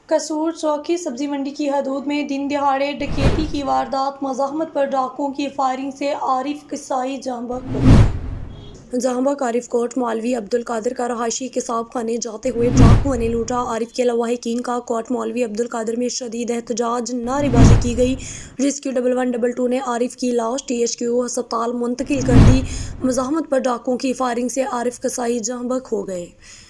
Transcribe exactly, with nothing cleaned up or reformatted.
कसूर चौकी सब्जी मंडी की हदूद में दिन दिहाड़े डकैती की वारदात। मज़ाहमत पर डाकुओं की फायरिंग से आरिफ किसाई जहां जहां आरिफ कोट मौलवी अब्दुल कादिर का रहायशी किसाब खाने जाते हुए डाकुओं ने लूटा। आरिफ के लवाहिकीन का कोट मौलवी अब्दुल कादिर में शदीद एहतजाज, नारेबाजी की गई। Rescue double one double two ने आरिफ की लाश टी एच क्यू अस्पताल मुंतकिल कर दी। मज़ाहमत पर डाकुओं की फायरिंग से आरिफ किसाई जहां हो गए।